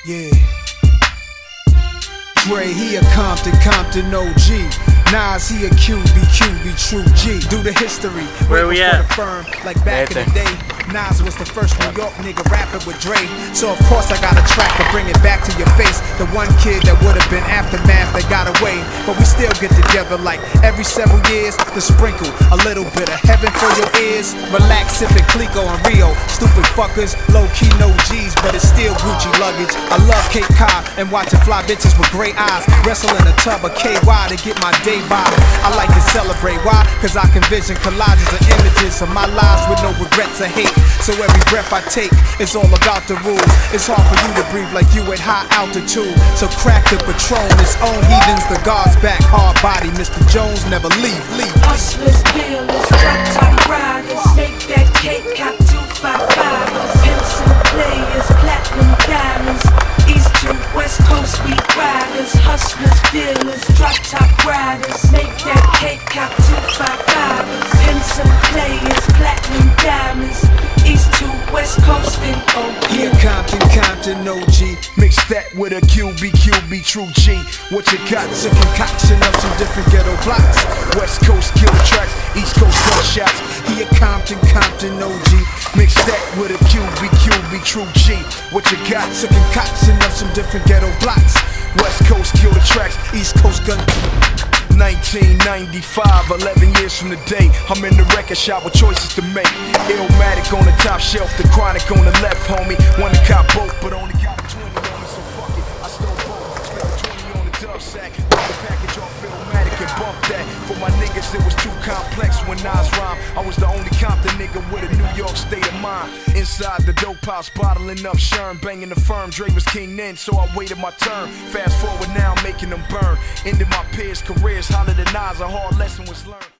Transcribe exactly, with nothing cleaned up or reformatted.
Yeah. Dre, he a Compton, Compton O G. Nas, he a Q B, Q B, true G. Do the history. Where we at? The firm, like back in the day. Nas was the first New York nigga rapping with Dre. So of course I got a track to bring it back to your face. The one kid that would have been aftermath that got away. But we still get together like every several years to sprinkle a little bit of heaven for your ears. Relax, sipping Clico and Rio. Stupid fuckers, low key no G's, but it's still Gucci luggage. I love Cape Cod and watching fly bitches with gray eyes. Wrestle in a tub of K Y to get my day by. I like to celebrate, why? Cause I can vision collages of images of my lives with no regrets or hate. So every breath I take, it's all about the rules. It's hard for you to breathe like you at high altitude. So crack the Patron, its own heathens, the God's back, hard body. Mister Jones never leave, leave. Hustlers, dealers, drop top riders, make that cake, cop two five fivers, pimps and players, platinum diamonds, east to west coast we riders. Hustlers, dealers, drop top riders, make that cake, cop two five fivers, pimps and players, platinum diamonds, east to west coast and O G. Here Compton, Compton O G. Mix that with a Q B, Q B, true G. What you got? It's a concoction of some different ghetto blocks. West coast kill tracks, east coast gunshots. Here Compton, Compton O G. Mix that with a Q B, Q B, true G. What you got? It's a concoction of some different ghetto blocks. West coast kill the tracks, east coast gun. nineteen ninety-five, eleven years from the day, I'm in the record shop with choices to make. Illmatic on the top shelf, the Chronic on the left, homie. Wanna cop both, but only got a twenty on me, so fuck it. I stole both, spent the twenty on the dub sack. Put the package off Illmatic and bump that. For my niggas, it was too complex when Nas rhymed. I was the only Compton nigga with a New York state of mind. Inside the dope house, bottling up Sherm, banging the firm. Dre was king then, so I waited my turn. Fast forward now, making them burn. Ended my peers' careers, holler than Nas, a hard lesson was learned.